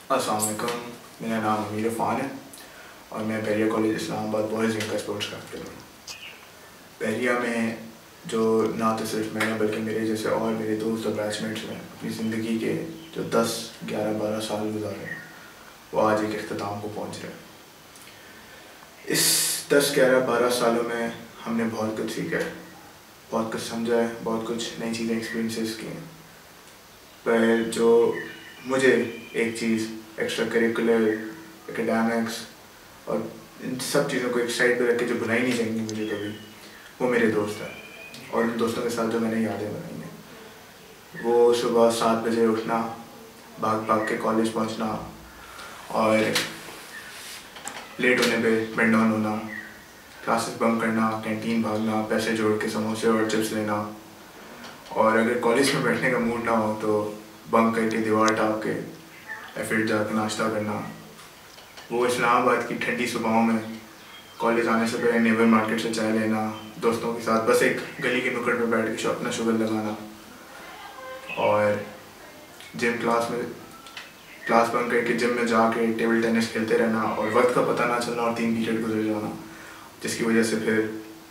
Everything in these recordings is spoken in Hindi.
अस्सलाम वालेकुम, मेरा नाम अमीर अफ़ान है और मैं Bahria college Islamabad boys wing का स्पोर्ट्स कैप्टन हूँ। बहरिया में जो ना तो सिर्फ मैं बल्कि मेरे जैसे और मेरे दोस्त और बैचमेट्स हैं अपनी ज़िंदगी के जो 10, 11, 12 साल गुजारे हैं वो आज एक इख्तिताम को पहुँच रहे हैं। इस 10, 11, 12 सालों में हमने बहुत कुछ सीखा है, बहुत कुछ समझा है, बहुत कुछ नई चीज़ें एक्सपीरियंसेस की हैं। पर जो मुझे एक चीज़ एक्स्ट्रा करिकुलर एकेडमिक्स और इन सब चीज़ों को एक साइड पर रख के जो भुलाई नहीं जाएंगी मुझे कभी, वो मेरे दोस्त हैं। और उन दोस्तों के साथ जो मैंने यादें बनाई हैं, वो सुबह 7 बजे उठना, भाग भाग के कॉलेज पहुंचना और लेट होने पे बेड डाउन होना, क्लासेस बंक करना, कैंटीन भागना, पैसे जोड़ के समोसे और चिप्स लेना, और अगर कॉलेज में बैठने का मूड ना हो तो बंक करके दीवार टाप के या फिर जाकर नाश्ता करना। वो इस्लामाबाद की ठंडी सुबहों में कॉलेज आने से पहले नेबर मार्केट से चाय लेना, दोस्तों के साथ बस एक गली के नुक्कड़ पे बैठ के अपना शुगर लगाना, और जिम क्लास बंक करके जिम में जाके टेबल टेनिस खेलते रहना और वक्त का पता ना चलना और 3 पीरियड गुजर जाना, जिसकी वजह से फिर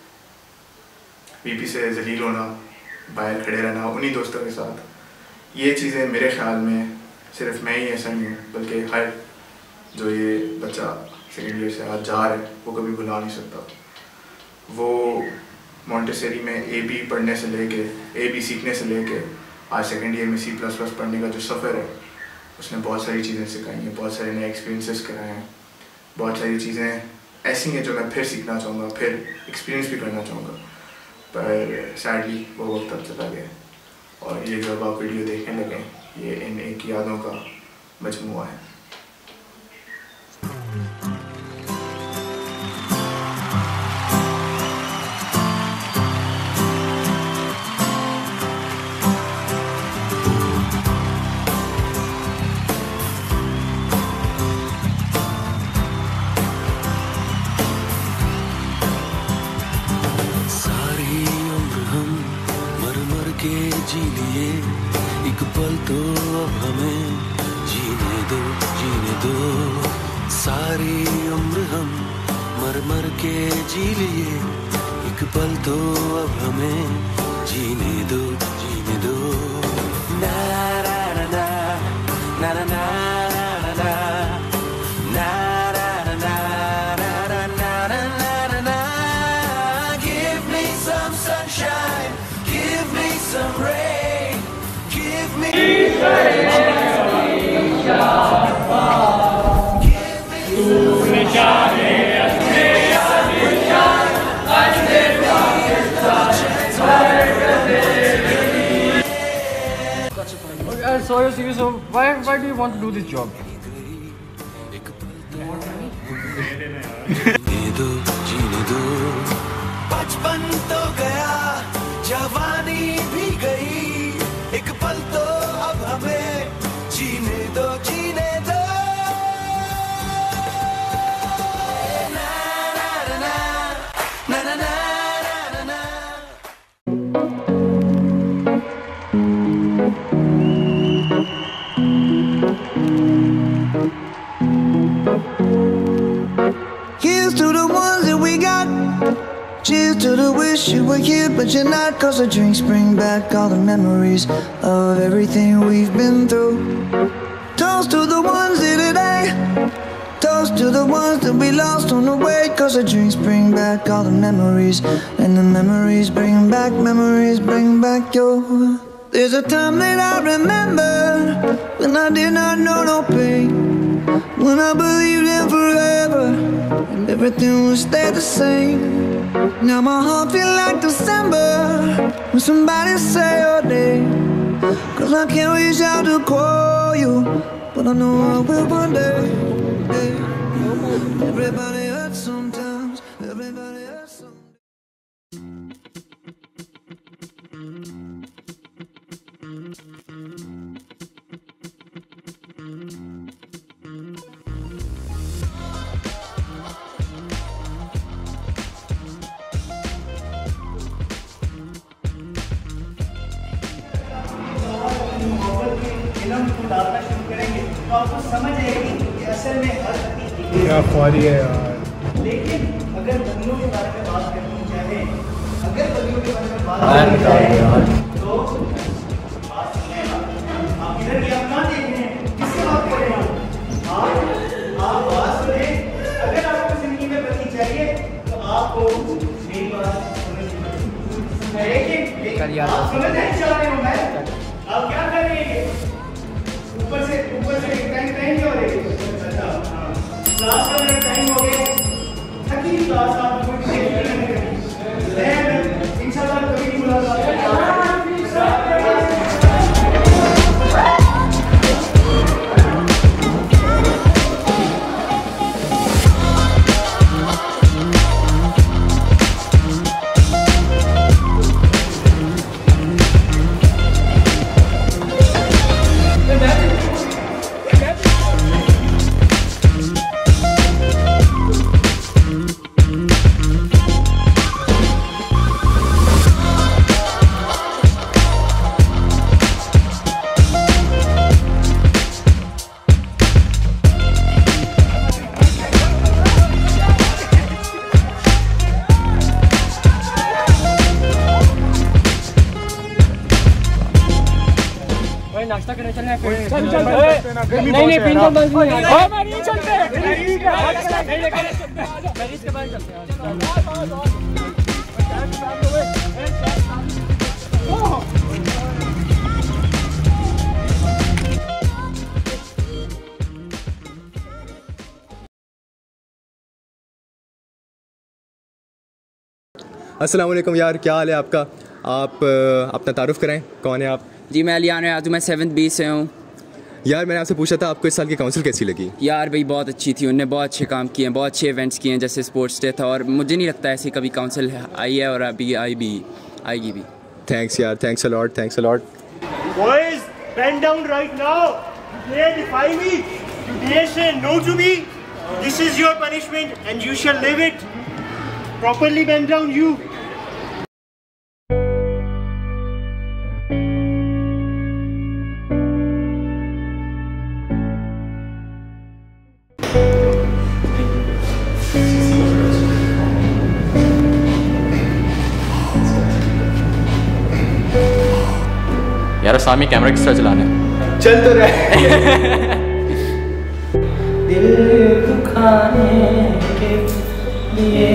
बीपी से जलील होना, बाहर खड़े रहना उन्हीं दोस्तों के साथ। ये चीज़ें मेरे ख्याल में सिर्फ मैं ही ऐसा नहीं हूँ बल्कि हर जो ये बच्चा सेकेंड ईयर से आज जा रहा है वो कभी भुला नहीं सकता। वो मॉन्टेसरी में AB पढ़ने से लेके AB सीखने से लेके आज सेकेंड ईयर में C++ पढ़ने का जो सफ़र है उसने बहुत सारी चीज़ें सिखाई हैं, बहुत सारे नए एक्सपीरियंसेस कराए हैं, बहुत सारी चीज़ें ऐसी हैं जो मैं फिर सीखना चाहूँगा, फिर एक्सपीरियंस भी करना चाहूँगा। पर सैडली वो वक्त अब चला गया और ये जब आप वीडियो देखने लगे ये इन एक यादों का मजमूआ है। जी लिए एक पल तो अब हमें जीने दो सारी उम्र हम मर मर के जी लिए एक पल तो अब हमें जीने दो ना ना ना ना ना ना some rain, give me I saw your CV, so why do you want to do this job? जीने दो बचपन तो गया जवानी भी गई एक पल तो अब हमें जीने दो ना ना ना ना ना Here's to the ones that we got. Cheers to the wish you were here but you're not, 'cause the drinks bring back all the memories of everything we've been through. Toast to the ones here today, toast to the ones that we lost on the way, 'cause the drinks bring back all the memories, and the memories bring back your. There's a time that I remember when I did not know no pain, when I believed in forever and everything would stay the same. Now my heart feel like December when somebody say your name, 'cause I can't reach out to call you, but I know I will one day. Everybody hurts sometimes, everybody hurts sometimes. डालना शुरू करेंगे तो आपको समझ आएगी कि असल में हर क्या ख्वारी है यार। लेकिन अगर बंदियों के बारे में बात करनी चाहे, अगर बंदियों के बारे में बात यार करनी बताओ चाहे यार। तो बात सुनिएगा। आप इधर की आप ना देख रहे हैं, किससे बात कर रहे हैं आप बात सुने। अगर आपको जिंदगी में बंदी चाहिए तो आपको मेरी बात समझनी पड़ेगी। लेकिन आप समझ नहीं चाह रहे हो मैं, आप क्या कर रहे हैं? ऊपर से टाइम क्या हो रही है? अच्छा हाँ, क्लास का मेरा टाइम हो गया। थकी क्लास आप कोई इंशाल्लाह कभी नहीं मुलाकात करेंगे। नाश्ता करने चलना है। नहीं प्रिंसिपल बस नहीं चलते। इसके बाद चलते हैं। अस्सलाम वालेकुम यार, क्या हाल है आपका? आप अपना तारुफ कराएं, कौन है आप? जी मैं अलियान यार, मैं 7th B से हूँ। यार मैंने आपसे पूछा था आपको इस साल की काउंसिल कैसी लगी? यार भाई बहुत अच्छी थी, उनने बहुत अच्छे काम किए हैं, बहुत अच्छे इवेंट्स किए हैं, जैसे स्पोर्ट्स डे था, और मुझे नहीं लगता ऐसी कभी काउंसिल आई है और अभी आएगी भी। थैंक्स यार, thanks a lot, thanks a lot. Boys, bend down right now. They defy me. They say no to me. This is your punishment, and you shall live it. Properly bend down, you. यार सामी कैमरा किस तरह चलाना है? चल तो रहे। दिल दुखाने के लिए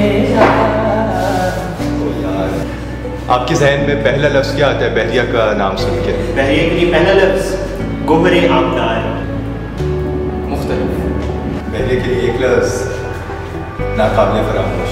आपके जहन में पहला लफ्ज़ क्या आता है बहरिया का नाम सुन के? बहरिया के लिए पहला लफ्ज़ गोबरे आबदार। मुख्तलिफ। बहरिया के लिए एक लफ्ज़ नाकाबिले फरामोश।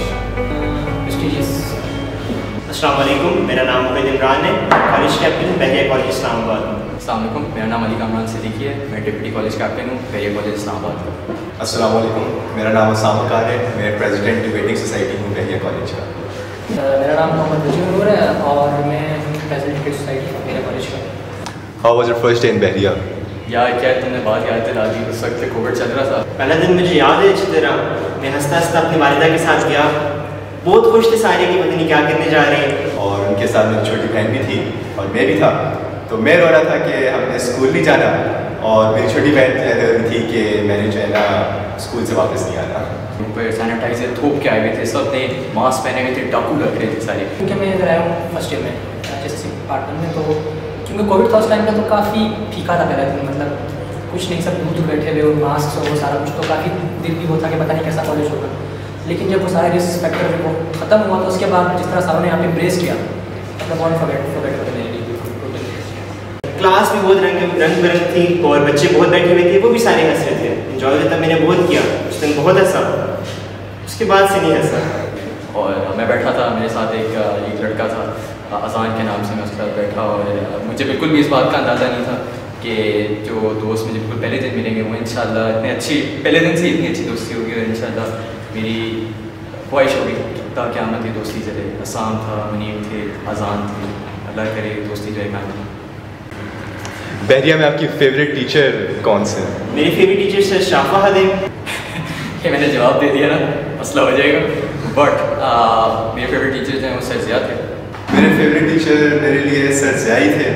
अस्सलाम वालेकुम, मेरा नाम मोहिद इमरान है, college captain Bahria college Islamabad. अस्सलाम वालेकुम, मेरा नाम कमरान सिद्दीकी है, मैं डिप्टी कॉलेज कैप्टन हूँ बहरिया कॉलेज इस्लामाबाद का। अस्सलाम वालेकुम, मेरा नाम एसम वकार है, मैं प्रेसिडेंट डिबेटिंग सोसाइटी हूँ बहरिया कॉलेज का। मेरा नाम वजीह नूर है और मैं प्रेसिडेंट की सोसाइटी हूँ बहरिया कॉलेज का। How was your first day in Bahria? यार क्या तुमने बात याद दिला दी, उस वक्त कोविड चल रहा था। पहला दिन मुझे याद है अच्छी तरह, मैं हंसता हंसता अपनी वालिदा के साथ गया, बहुत खुश थे सारे कि पता नहीं क्या करने जा रहे हैं, और उनके साथ मेरी छोटी बहन भी थी और मैं भी था। तो मैं रो रहा था कि हमने स्कूल नहीं जाना, और मेरी छोटी बहन कह रही थी कि मैंने जो है ना स्कूल से वापस नहीं आना। ऊपर सैनिटाइजर थोप के आए हुए थे, सब ने मास्क पहने हुए थे, डाकू लग रहे थे सारे। क्योंकि मैं इधर आया हूँ फर्स्ट ईयर में जैसे डिपार्टमेंट में, तो क्योंकि कोविड था उस टाइम पे तो काफ़ी फीका था पहले दिन, मतलब कुछ नहीं, सब दूर बैठे हुए और मास्क और वो सारा कुछ, तो काफ़ी दिल भी होता कि पता नहीं कैसा कॉलेज होगा। लेकिन जब वो सारे रिस्क फैक्टर वो ख़त्म हुआ तो उसके बाद जिस तरह सारों ने यहाँ पे एम्ब्रेस किया, मतलब unforgettable मेरे लिए। क्लास भी बहुत रंग बिरंग थी और बच्चे बहुत बैठे हुए थे, वो भी सारे हंस रहे थे। इन्जॉय तब मैंने बहुत किया, उस दिन बहुत हंसा, उसके बाद से नहीं हंसा। और मैं बैठा था, मेरे साथ एक लड़का था अजान के नाम से, मैं उसके साथ बैठा, और मुझे बिल्कुल भी इस बात का अंदाज़ा नहीं था कि जो दोस्त मुझे बिल्कुल पहले दिन मिलेंगे वो इंशाल्लाह इतने अच्छी, पहले दिन से इतनी अच्छी दोस्ती होगी, और इंशाल्लाह मेरी ख्वाहिश होगी ता क़यामत की दोस्ती चले। असाम था, मुनीम थे, अजान थे, अल्लाह करे दोस्ती जो है कायम। बहरिया में आपकी फेवरेट टीचर कौन से? मेरी फेवरेट टीचर सर शाफाहद है। ये मैंने जवाब दे दिया ना, मसला हो जाएगा। बट मेरे फेवरेट टीचर जो हैं वो सर ज़िया थे। मेरे फेवरेट टीचर मेरे लिए सर ज़िया ही थे,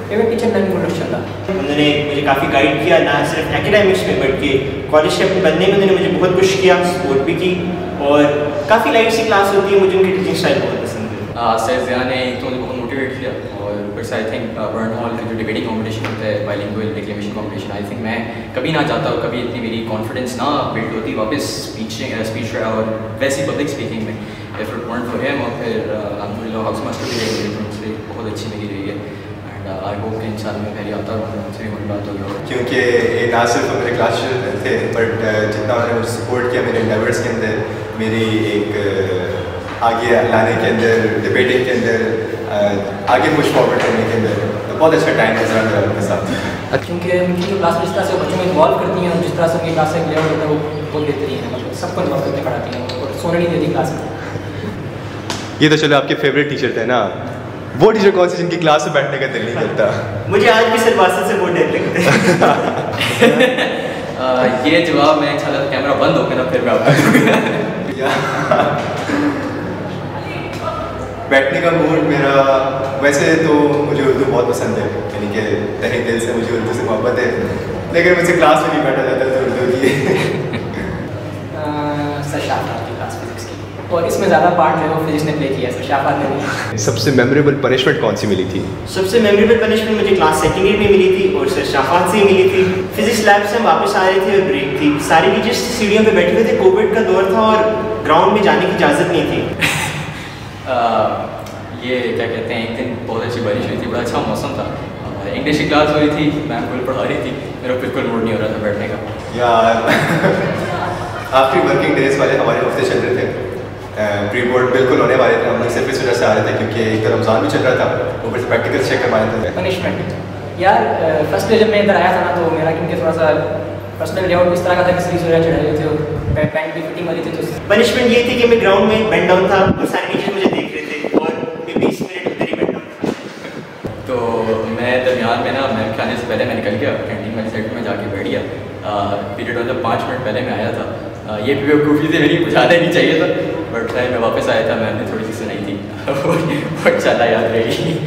फेवरेट टीचर मैंने बोल रहा। उन्होंने मुझे काफ़ी गाइड किया, ना सिर्फ एकेडमिक्स में बल्कि कॉलेज कैप्टन बनने में उन्होंने मुझे बहुत पुश किया, सपोर्ट भी की। और काफ़ी लाइट सी क्लास होती है, मुझे उनकी टीचिंग स्टाइल बहुत पसंद है। सर ज़िया ने तो मुझे बहुत मोटिवेट किया, और फिर आई थिंक बर्न हॉल का जो डिबेटिंग कॉम्पिटिशन होता है, bilingual declamation competition, I think मैं कभी ना जाता और कभी इतनी मेरी कॉन्फिडेंस ना बिल्ड होती वापस स्पीच और वैसी पब्लिक स्पीकिंग में, if it want for him. और फिर अल्हम्दुलिल्लाह हाउस मास्टर भी रही है, उनसे बहुत अच्छी मेरी रही है। एंड आई होप कि इंशाल्लाह मैं पहले आता हूँ, उनसे भी मुलाकात होगी। क्योंकि ये ना सिर्फ मेरे क्लास थे, बट जितना उन्होंने मुझे सपोर्ट किया मेरे एंडेवर्स के अंदर, मेरी एक आगे लाने के अंदर, डिबेटिंग के अंदर, आगे पुश फॉरवर्ड करने के अंदर, तो बहुत अच्छा टाइम गुजरा मेरा उनके साथ। क्योंकि उनकी जो क्लास जिस तरह से बच्चों में इन्वॉल्व करती हैं और जिस तरह से उनकी क्लास का लेवल होता है वो बहुत बेहतरीन है, मतलब सबको इन्वॉल्व करके पढ़ाती हैं और सोने नहीं देती क्लास में। ये तो चलो आपके फेवरेट टीचर थे ना, वो टीचर कौन सी जिनकी क्लास में बैठने का दिल नहीं करता? मुझे आज भी सर बासित से बहुत डर लगता है। ये जवाब मैं इंशाल्लाह कैमरा बंद हो गया ना फिर मैं आपको बैठने का मूड मेरा, वैसे तो मुझे उर्दू बहुत पसंद है, यानी कि तहे दिल से मुझे उर्दू से मोहब्बत है, लेकिन मुझसे क्लास में नहीं बैठा जाता तो उर्दू की। सर शाफात की क्लास फिजिक्स की, और इसमें ज़्यादा पार्ट जो है वो फिजिक्स ने प्ले किया है, सर शाफात ने नहीं। सबसे मेमोरेबल पनिशमेंट कौन सी मिली थी? सबसे मेमोरेबल पनिशमेंट मुझे क्लास सेकेंड ईयर में मिली थी और सर शाफात से मिली थी। फिजिक्स लैब से हम वापस आ रहे थे और ब्रेक थी, सारे टीचर्स सीढ़ियों पे बैठे हुए थे, कोविड का दौर था और ग्राउंड में जाने की इजाज़त नहीं थी। ये क्या कहते हैं, एक दिन बहुत अच्छी बारिश हुई थी, बड़ा अच्छा मौसम था, इंग्लिश की क्लास हो रही थी, मैम बिल्कुल पढ़ा रही थी, मेरा बिल्कुल मूड नहीं हो रहा था बैठने का। यार आखिरी वर्किंग डेज वाले हमारे हफ्ते चल रहे थे, प्री बोर्ड बिल्कुल होने वाले थे, हम लोग सिर्फ इस वजह से आ रहे थे क्योंकि एक तो रमज़ान भी चल रहा था, ऊपर से प्रैक्टिकल चेक करवाने थे। पनिशमेंट यार, फर्स्ट डे जब मैं इधर आया था ना, तो मेरा क्योंकि थोड़ा सा पर्सनल लेआउट इस तरह का था कि स्लीव्स वगैरह चढ़ाए हुए थे और पैंट भी फिटिंग वाली थी। तो पनिशमेंट ये थी कि मैं ग्राउंड में बेंड डाउन था और सारे टीचर मुझे देख रहे थे और मैं 20 मिनट उधर ही बेंड डाउन था। तो मैं दरमियान में ना मैम के आने से पहले मैं निकल गया, कैंटीन वाली साइड में जाके बैठ गया। पीरियड मतलब 5 मिनट पहले मैं आया था। ये बेवकूफ़ी से मेरी बुझाना नहीं चाहिए था, बट मैं वापस आया था, मैम ने थोड़ी सी सुनाई थी और ज़्यादा याद रहेगी।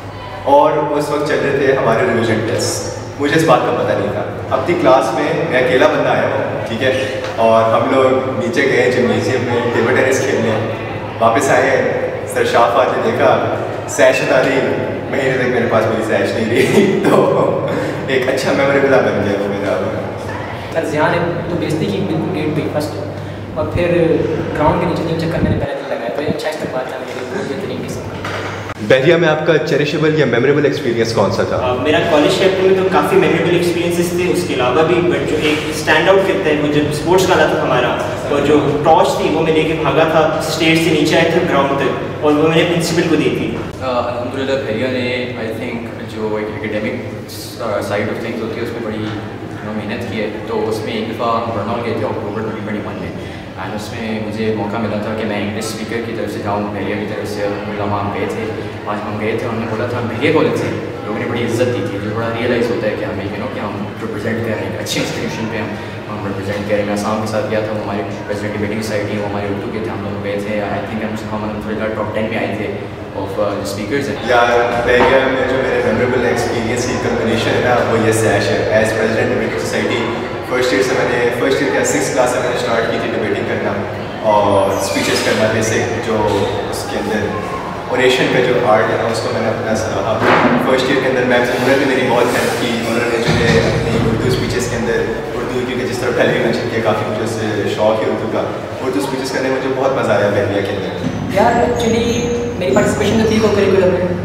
और उस वक्त चल रहे थे हमारे रिविजन टेस्ट, मुझे इस बात का पता नहीं था। अपनी क्लास में मैं अकेला बंदा आया हूँ, ठीक है, और हम लोग नीचे गए जिम्नेजियम में टेबल टेनिस खेलने, वापस आए, सर शाफात ने देखा, सैश उतारी, महीने तक मेरे पास मेरी सैश नहीं रही तो एक अच्छा मेमोरेबल बन गया वो मेरा। सर ज़िया ने तो बेइज्जती की बिल्कुल गेट पे फर्स्ट, और फिर ग्राउंड के नीचे 3 चक्कर मैंने पहले दिन लगाया, तो ये अच्छा इस्तेमाल था मेरे लिए, बेहतरीन किस्म का। बहरिया में आपका चेरिशेबल या मेमोरेबल एक्सपीरियंस कौन सा था? मेरा कॉलेज कैप्टन में तो काफ़ी मेमोरेबल एक्सपीरियंसेस थे, उसके अलावा भी बट जो एक स्टैंड आउट करता है वो जब स्पोर्ट्स का था हमारा, और जो टॉर्च थी वो मैं लेके भागा था स्टेज से नीचे आया था ग्राउंड तक, और वो मैंने प्रिंसिपल को दी थी। अल्हम्दुलिल्लाह बहरिया ने आई थिंक जो एक एकेडमिक साइड ऑफ थिंग्स होती है उसमें बड़ी मेहनत की है। तो उसमें एक दफ़ा हम बर्नॉल गए थे अक्टूबर 2021 में, एंड उसमें मुझे मौका मिला था कि मैं इंग्लिश स्पीकर की तरफ से जाऊँ, बहरिया की तरफ से। अलहमदिल्ला हम गए थे, आज हम गए थे, उन्होंने बोला था बहरिया कॉलेज से, लोगों ने बड़ी इज्जत दी थी, जो बड़ा रियलाइज़ होता है कि हमें कि हम रिप्रेजेंट कर रहे हैं, अच्छे इंस्टीट्यूशन पे हम रिप्रेजेंट कर रहे हैं। मैं आसाम के साथ गया था, वो हमारे प्रेसिडेंट डिबेटिंग सोसाइटी, वो हमारे उर्दू के थे, हम लोग गए थे। आई थिंक हम अलहमदिल्ला टॉप 10 में आए थे ऑफ स्पीकर्स। यार बहरिया में जो मेरे मेमोरेबल एक्सपीरियंस की कम्बिनेशन है ना, वो ये सैश है। As president debating society first year क्या 6th क्लास से मैंने स्टार्ट की थी डिबेटिंग करना और स्पीचेस करना, बेसिक जो उसके अंदर ओरेशन का जो आर्ट है ना उसको मैंने अपना सराहा। फर्स्ट ईयर के अंदर मैम से ने मेरी बहुत हेल्प की, उन्होंने जो है अपनी उर्दू स्पीचेस के अंदर उर्दू, क्योंकि जिस तरह पहले भी मेंशन किया काफ़ी मुझे उससे शौक है उर्दू का, उर्दू स्पीचेस करने में मुझे बहुत मज़ा आया बहरिया के अंदर। यार एक्चुअली मेरी पार्टिसिपेशन तो थी को करिकुलम में,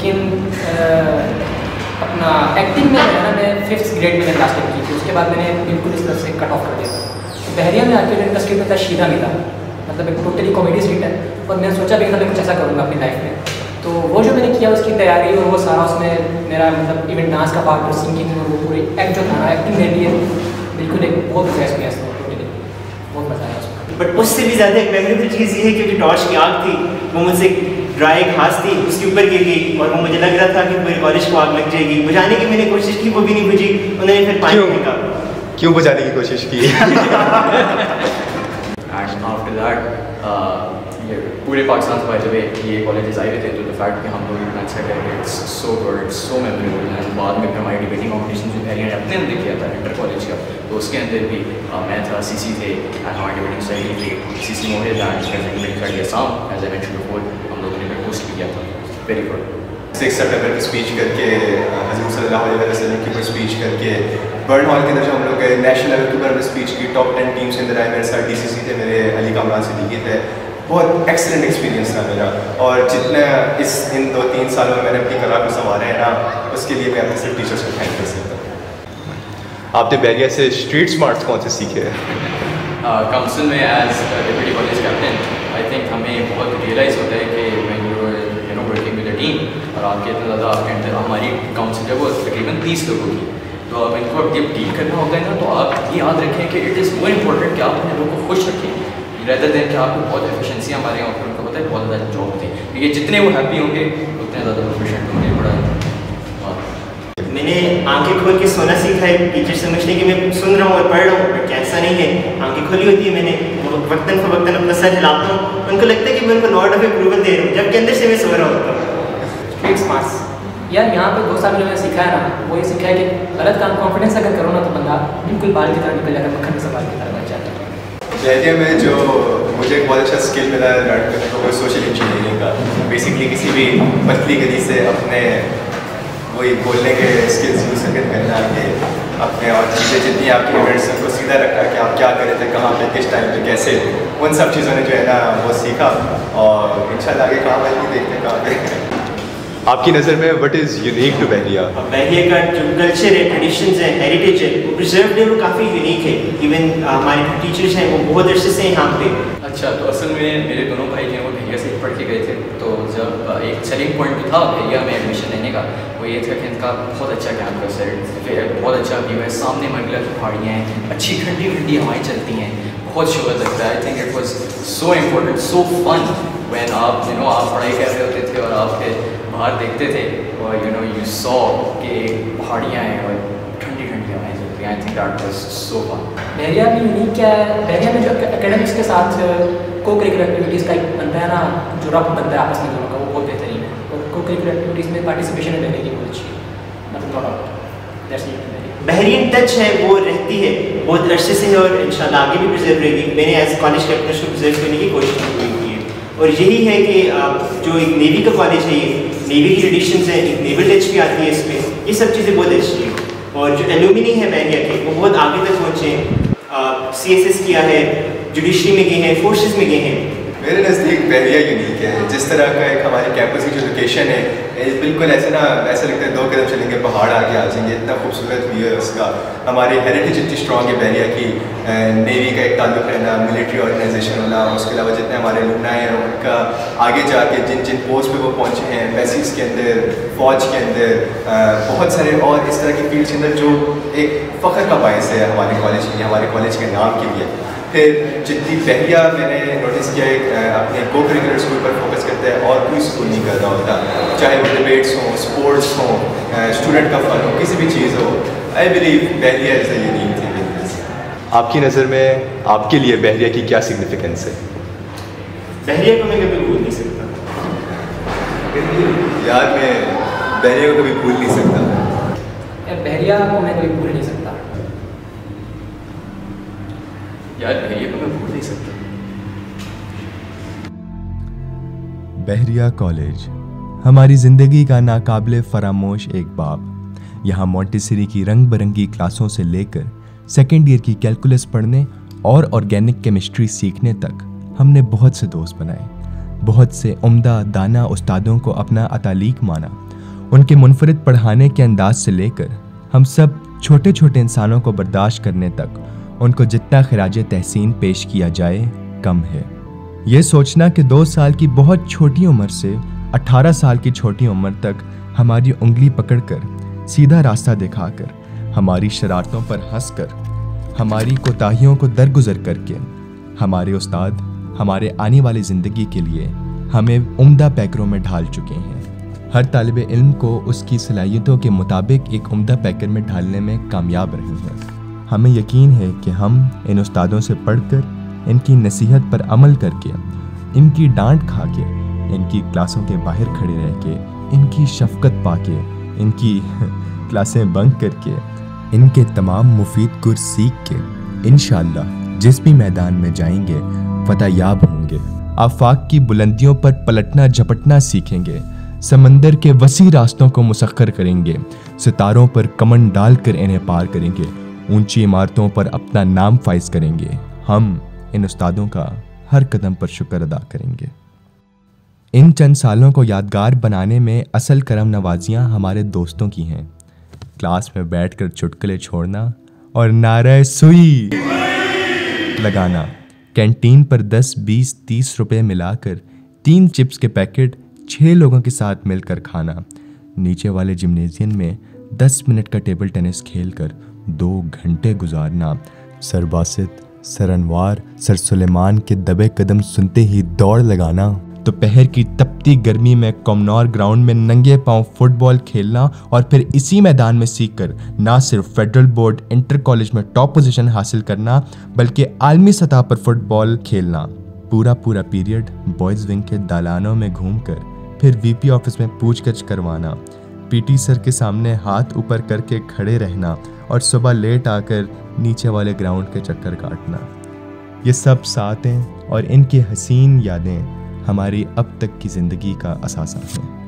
लेकिन अपना एक्टिंग में है ना मैं 5th ग्रेड में क्लास की थी, उसके बाद मैंने बिल्कुल इस तरह से कट ऑफ कर दिया। बहरिया में आके इनका स्क्रिप्ट में था शीरा मिला, मतलब एक टोटली कॉमेडी स्क्रिप्ट है, और मैंने सोचा भी था मैं कुछ ऐसा करूँगा अपनी लाइफ में। तो वो जो मैंने किया उसकी तैयारी और वो सारा उसमें मेरा मतलब इवन डांस का पार्ट और सिंगिंग और वो पूरी एक्ट जो था ना, एक्टिंग मेरे लिए बिल्कुल एक बहुत बेस्ट एक्सपीरियंस था, टोटली बहुत मज़ा आया उसमें। बट उससे भी ज़्यादा एक मेमोरेबल चीज़ ये है कि जो टॉर्च की आग थी वो मुझसे ड्राई घास थी उसके ऊपर गिर गई, और वो मुझे लग रहा था कि पूरे कॉलेज को आग लग जाएगी। बुझाने की मैंने कोशिश की, वो भी नहीं बुझी, उन्होंने फिर पानी फेंका। क्यों बुझाने की कोशिश की? एंड आफ्टर दैट ये पूरे पाकिस्तान से बाय द वे ये कॉलेजेस आए हुए थे, तो द फैक्ट कि हम लोग इतना अच्छा करेंगे, it's so good, it's so memorable. And बाद में फिर हमारी डिबेटिंग कॉम्पिटिशन जो बहरिया ने अपने अंदर किया था इंटर कॉलेज का, तो उसके अंदर भी मैं था, सीसी थे, एंड हमारी डिबेटिंग स्टाइल थी CC Mohid and present Asim, as I mention before, हम लोगों ने पोस्ट किया था। Very good. 6 सितंबर की स्पीच करके, हज़रत सल्लल्लाहु अलैहि वसल्लम की पर स्पीच करके, बर्ड हॉल के अंदर जो हम लोग गए, नेशनल लेवल के ऊपर हमने स्पीच की, टॉप 10 टीम से अंदर आए, मेरे साथ डीसीसी थे, मेरे अली कामरान सिद्दीकी थे। बहुत एक्सीलेंट एक्सपीरियंस था मेरा, और जितना इन 2-3 सालों में मैंने अपनी कला को संवारा है ना, उसके लिए मैं अपने सिर्फ टीचर्स को थैंक कर सकता हूँ। आपने बहरिया से स्ट्रीट स्मार्ट्स कौन से सीखे हैं? काउंसिल में as deputy college captain I think हमें बहुत रियलाइज़ होता है कि when you know working with a team, और आपके इतना ज़्यादा आपके अंदर, हमारी काउंसिल है वो तकरीबन 30 लोगों की, तो अब इनको अब जब डील करना होता है ना, तो आप ये याद रखें कि इट इज़ मोर इम्पोर्टेंट कि आप अपने लोगों को खुश रखें, रेदर देन कि आपको बहुत एफिशिएंसी हमारे यहाँ पर उनको होता है बहुत ज़्यादा जॉब थी, क्योंकि जितने वो हैप्पी होंगे उतने ज़्यादा प्रोफेशनल होंगे। बड़ा मैंने आंखें खोल के सोना सीखा है। टीचर समझते हैं कि मैं सुन रहा हूँ और पढ़ रहा हूँ, बट ऐसा नहीं है। आंखें खोली होती है, मैंने वक्तन फ़वक्तन अपना सर हिलाता हूँ, उनको लगता है कि मैं उनको नॉट ऑफ अप्रूवल दे रहा हूँ, जबकि अंदर से मैं सो रहा होता हूँ। स्ट्रीट स्मार्ट्स यार, यहाँ पे 2 साल में मैंने सीखा है ना, वो ये सीखा है कि गलत काम कॉन्फिडेंस अगर करो ना, तो बंदा बिल्कुल बाल की तरह निकल जाता है, मक्खन के सवाल की तरह बच जाता है। बहरिया में जो मुझे बहुत अच्छा स्किल मिला है लर्न करने को, वो सोशल इंजीनियरिंग का। बेसिकली किसी भी पतली गली से अपने वही बोलने के स्किल्स यूज़ करना कि अपने, और चीज़ें जितनी आपकी इवेंट्स उनको सीधा रखा कि आप क्या कर रहे थे, कहाँ पे, किस टाइम पे, कैसे, उन सब चीज़ों ने जो है ना वो सीखा, और इंशाल्लाह आगे कहाँ पर देखते हैं कहाँ पे। आपकी नज़र में what is unique to Bahria? Bahria का जो कल्चर है, ट्रेडिशंस है, हेरिटेज है, वो प्रिजर्व है, वो काफ़ी यूनिक है। इवन हमारे टीचर्स हैं वो बहुत अरसे से यहाँ पे। अच्छा, तो असल में मेरे दोनों भाई जो हैं वो बहरिया से पढ़ के गए थे, तो जब एक सेलिंग पॉइंट जो था बहरिया में एडमिशन लेने का, वो ये था कि इनका बहुत अच्छा कैंपस है, बहुत अच्छा व्यू है, सामने मंगला की पहाड़ियाँ हैं, अच्छी ठंडी ठंडी हवाएँ चलती हैं, बहुत शुगर लगता है। I think it was so important, so fun when आप आप पढ़ाई कर रहे होते थे और आप बाहर देखते थे और यू सॉ कि पहाड़ियाँ हैं और ठंडी ठंडी हवाएँ चलती हैं। I think that was so fun. Bahria में यूनिक क्या है, बहरिया में जो एकेडमिक्स के साथ को करिकुलर एक्टिविटीज़ का एक बनता है ना, जो रब बनता है आपस में दोनों का, वो बहुत बेहतरीन है। और को करिकुलर एक्टिविटीज़ में पार्टिसिपेशन देने की बहुत अच्छी है, मतलब बहरीन टच है वो रहती है बहुत अरसे से है, और इंशाल्लाह आगे भी प्रिजर्व रहेगी। मैंने एज कॉलेज कैप्टन उसको प्रिजर्व करने की कोशिश की है, और यही है कि जो एक नेवी का कॉलेज है, ये नेवी की ट्रेडिशंस है, एक नेवल टच भी आती है इसमें, ये सब चीज़ें बहुत अच्छी हैं। और जो एलुमिनी है बहरिया के, वो बहुत आगे तक पहुँचे हैं, CSS किया है, जुडिशरी में गए हैं, फोर्सेस में गए हैं। मेरे नज़दीक बहरिया यूनिक है, जिस तरह का एक हमारे कैंपस की जो लोकेशन है, बिल्कुल ऐसे ना, ऐसा लगता है 2 कदम चलेंगे पहाड़ आगे आ जाएंगे, इतना खूबसूरत व्यू है उसका। हमारी हेरिटेज इतनी स्ट्रॉन्ग है बहरिया की, नेवी का एक ताल्लुक रहना, मिलिट्री ऑर्गेनाइजेशन होना, उसके अलावा जितने हमारे लुनाए हैं उनका आगे जाके जिन जिन पोस्ट पे वो पहुँचे हैं, एम्बेसीज के अंदर, फ़ौज के अंदर, बहुत सारे और इस तरह की फील्ड के अंदर, जो एक फ़ख्र का बायस है हमारे कॉलेज के लिए, हमारे कॉलेज के नाम के लिए। फिर जितनी बहरिया मैंने नोटिस किया है अपने को करिकुलर स्कूल पर फोकस करता है, और कोई स्कूल नहीं कर रहा होता, चाहे वो डिबेट्स हों, स्पोर्ट्स हों, स्टूडेंट का फन हो, किसी भी चीज़ हो। I believe Bahria is a unique thing. आपकी नज़र में आपके लिए बहरिया की क्या सिग्निफिकेंस है? बहरिया को मैं कभी भूल नहीं सकता यार, मैं बहरिया को कभी भूल नहीं सकता। बहरिया को मैं कभी भूल नहीं सकता यार, बहरिया को मैं भूल नहीं सकता। बहरिया कॉलेज हमारी ज़िंदगी का नाकाबिले फरामोश एक बाब। यहाँ मॉन्टेसरी की रंग बिरंगी क्लासों से लेकर सेकेंड ईयर की कैलकुलस पढ़ने और ऑर्गेनिक केमिस्ट्री सीखने तक हमने बहुत से दोस्त बनाए। बहुत से उम्दा दाना उस्तादों को अपना अतालीक माना। उनके मुनफरिद पढ़ाने के अंदाज से लेकर हम सब छोटे छोटे इंसानों को बर्दाश्त करने तक उनको जितना खिराज तहसीन पेश किया जाए कम है। ये सोचना कि 2 साल की बहुत छोटी उम्र से 18 साल की छोटी उम्र तक हमारी उंगली पकड़कर सीधा रास्ता दिखाकर, हमारी शरारतों पर हंसकर, हमारी कोताहियों को दरगुजर करके हमारे उस्ताद हमारे आने वाली ज़िंदगी के लिए हमें उम्दा पैकरों में ढाल चुके हैं। हर तालिब इल्म को उसकी सलाहियतों के मुताबिक एक उम्दा पैकर में ढालने में कामयाब रहे हैं। हमें यकीन है कि हम इन उस्तादों से पढ़कर, इनकी नसीहत पर अमल करके इनकी डांट खा के, इनकी क्लासों के बाहर खड़े रह के, इनकी शफकत पाके, इनकी क्लासें बंक करके, इनके तमाम मुफीद गुर सीख के इंशाअल्लाह जिस भी मैदान में जाएंगे फतहयाब होंगे। आफाक की बुलंदियों पर पलटना झपटना सीखेंगे, समंदर के वसी रास्तों को मुसख्खर करेंगे, सितारों पर कमन डालकर इन्हें पार करेंगे, ऊंची इमारतों पर अपना नाम फाइज करेंगे। हम इन उस्तादों का हर कदम पर शुक्र अदा करेंगे। इन चंद सालों को यादगार बनाने में असल करम नवाजियाँ हमारे दोस्तों की हैं। क्लास में बैठकर चुटकुले छोड़ना और नारे सुई लगाना, कैंटीन पर 10, 20, 30 रुपए मिलाकर 3 चिप्स के पैकेट 6 लोगों के साथ मिलकर खाना, नीचे वाले जिम्नेजियम में 10 मिनट का टेबल टेनिस खेलकर 2 घंटे गुजारना, sir Basit, sir Anwar, sir Suleman के दबे कदम सुनते ही दौड़ लगाना, दोपहर की तपती गर्मी में कमनौर ग्राउंड में नंगे पांव फुटबॉल खेलना और फिर इसी मैदान में सीखकर ना सिर्फ फेडरल बोर्ड इंटर कॉलेज में टॉप पोजीशन हासिल करना बल्कि आलमी सतह पर फुटबॉल खेलना। पूरा पीरियड बॉयज़ विंग के दालानों में घूमकर फिर वीपी ऑफिस में पूछगछ करवाना, पीटी सर के सामने हाथ ऊपर करके खड़े रहना और सुबह लेट आकर नीचे वाले ग्राउंड के चक्कर काटना। ये सब सातें और इनकी हसीन यादें हमारी अब तक की ज़िंदगी का असासा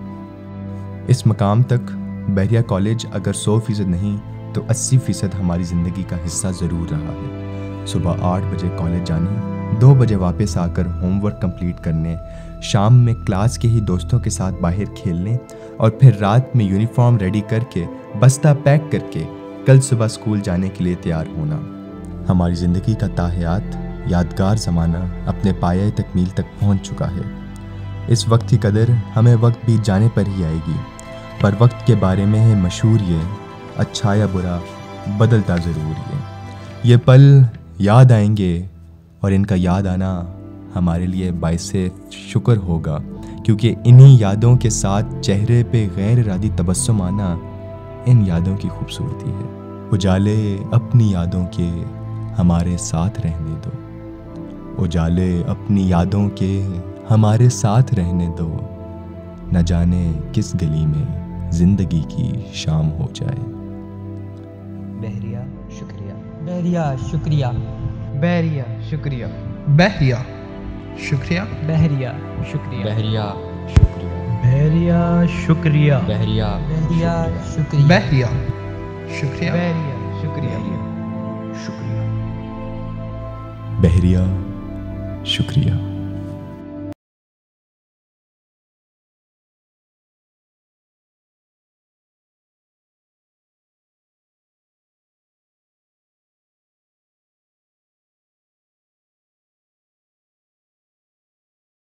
है। इस मकाम तक बहरिया कॉलेज अगर 100% नहीं तो 80% हमारी ज़िंदगी का हिस्सा ज़रूर रहा है। सुबह 8 बजे कॉलेज जाने, 2 बजे वापस आकर होमवर्क कंप्लीट करने, शाम में क्लास के ही दोस्तों के साथ बाहर खेलने और फिर रात में यूनिफॉर्म रेडी करके बस्ता पैक करके कल सुबह स्कूल जाने के लिए तैयार होना। हमारी ज़िंदगी का ताहयात यादगार ज़माना अपने पाये तकमील तक पहुंच चुका है। इस वक्त की कदर हमें वक्त बीत जाने पर ही आएगी, पर वक्त के बारे में है मशहूर ये, अच्छा या बुरा बदलता ज़रूर ये पल याद आएंगे और इनका याद आना हमारे लिए बाइसे शुक्र होगा, क्योंकि इन्हीं यादों के साथ चेहरे पे गैर इरादी तबस्सुम आना इन यादों की खूबसूरती है। उजाले अपनी यादों के हमारे साथ रहने दो, उजाले अपनी यादों के हमारे साथ रहने दो, न जाने किस गली में जिंदगी की शाम हो जाए। बहरिया शुक्रिया, बहरिया शुक्रिया, बहरिया शुक्रिया, बहरिया शुक्रिया, बहरिया शुक्रिया, बहरिया शुक्रिया, बहरिया शुक्रिया, बहरिया शुक्रिया, बहरिया शुक्रिया, शुक्रिया, बहरिया शुक्रिया, शुक्रिया, बहरिया शुक्रिया।